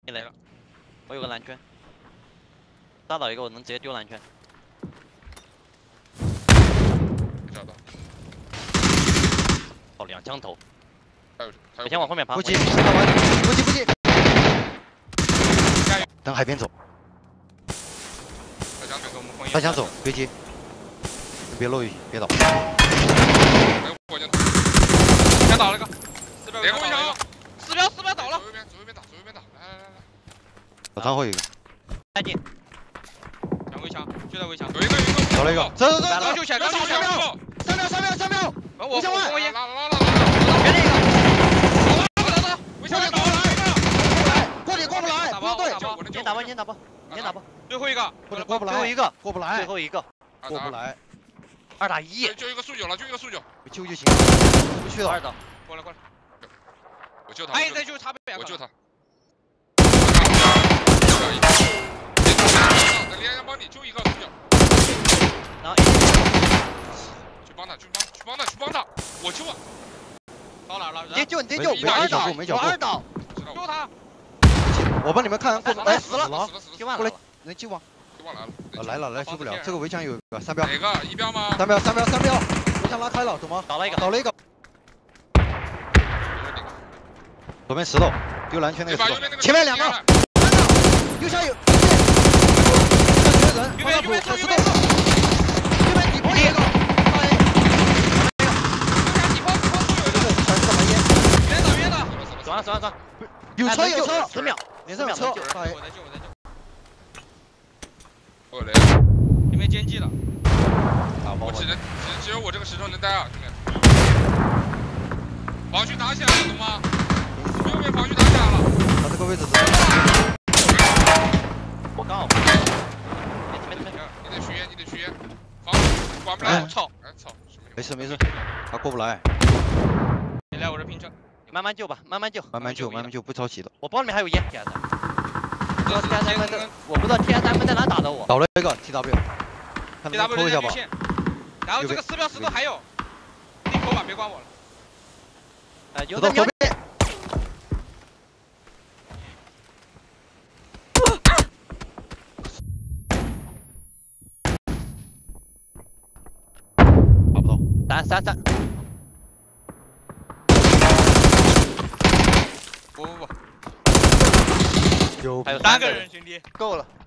你来了，我有个蓝圈，打到一个我能直接丢蓝圈。 没找到。 哦，2枪头。 还有。 我先往后面爬。 不急，不急。等海边走。他想走，别急，别漏雨，别倒。 先倒了个， 哪个围墙？ 四标倒了。 左右边打，来。 我藏后一个。 太近。 两围墙，就在围墙。 有一个。 走了一个。走。 刚救起来，3秒。 围墙外。 拉。 原来一个。 走。围墙外。 过不来，不用对。 先打包。 最后一个。 过不来。 最后一个。 过不来。 最后一个。 过不来。 2打1。 就一个速9了，就一个速9。 救就行。不去了。 2刀。 过来。 我救他。 他也在救他， 我救他。连阳帮你救一个速9。 然后去帮他，我救啊！ 到哪了？ 你接救，我 2 刀。 救他！ 我帮你们看， 哎，死了， 过来，能救吗？来了，救不了。这个围墙有一个3标。 哪个？1标吗 ？3标。围墙拉开了，走吗？ 倒了一个。 左边石头，丢蓝圈那个石头。前面2个。右下有。右边石头。右边底坡一个。 远的。 转。 有车 ，10秒， 连上车。 我在救。 我来。 里面奸计了。 我只有我这个石头能待啊，兄弟。防区打起来了，懂吗？右边防区打起来了。 他这个位置。 我刚好。 你得续约。防管不来。操！ 没事，他过不来。 你来我这拼车。 慢慢救， 不着急的。 我包里面还有烟，天哪！我不知道天3们在哪打的我。 倒了一个 TW， 看能扣一下吧。 然后这个4标石头还有，你扣吧，别管我了。 有的左边。打不到。 3。 不。 有。 还有 3个人，兄弟。 够了。